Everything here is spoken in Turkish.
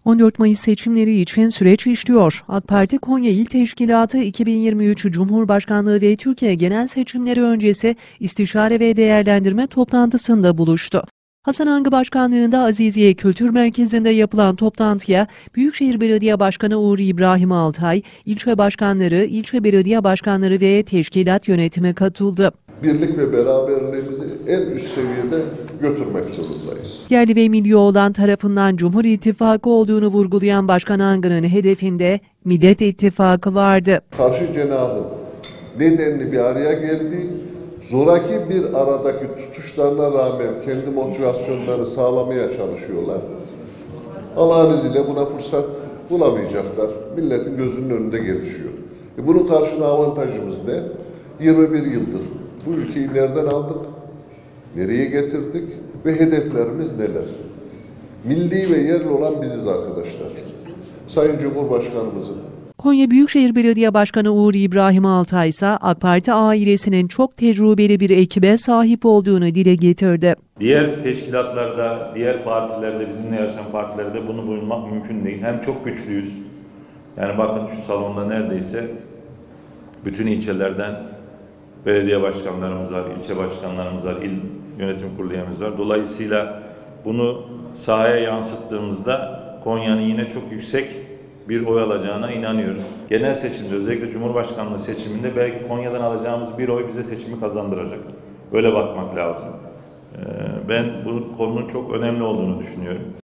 14 Mayıs seçimleri için süreç işliyor. AK Parti Konya İl Teşkilatı 2023 Cumhurbaşkanlığı ve Türkiye genel seçimleri öncesi istişare ve değerlendirme toplantısında buluştu. Hasan Angı Başkanlığında Aziziye Kültür Merkezi'nde yapılan toplantıya Büyükşehir Belediye Başkanı Uğur İbrahim Altay, ilçe başkanları, ilçe belediye başkanları ve teşkilat yönetimi katıldı. Birlik ve beraberliğimizi en üst seviyede götürmek zorundayız. Yerli ve milli olan tarafından Cumhur İttifakı olduğunu vurgulayan Başkan Angı'nın hedefinde Millet İttifakı vardı. Karşı cenahın nedenli bir araya geldiği, zoraki bir aradaki tutuşlarına rağmen kendi motivasyonlarını sağlamaya çalışıyorlar. Allah'ın izniyle buna fırsat bulamayacaklar. Milletin gözünün önünde gelişiyor. Bunun karşına avantajımız ne? 21 yıldır bu ülkeyi nereden aldık, nereye getirdik ve hedeflerimiz neler? Milli ve yerli olan biziz arkadaşlar. Sayın Cumhurbaşkanımızın Konya Büyükşehir Belediye Başkanı Uğur İbrahim Altay ise AK Parti ailesinin çok tecrübeli bir ekibe sahip olduğunu dile getirdi. Diğer teşkilatlarda, diğer partilerde, bizimle yarışan partilerde bunu bulmak mümkün değil. Hem çok güçlüyüz. Yani bakın şu salonda neredeyse bütün ilçelerden belediye başkanlarımız var, ilçe başkanlarımız var, il yönetim kurulu üyemiz var. Dolayısıyla bunu sahaya yansıttığımızda Konya'nın yine çok yüksek bir oy alacağına inanıyoruz. Genel seçimde, özellikle Cumhurbaşkanlığı seçiminde belki Konya'dan alacağımız bir oy bize seçimi kazandıracak. Böyle bakmak lazım. Ben bu konunun çok önemli olduğunu düşünüyorum.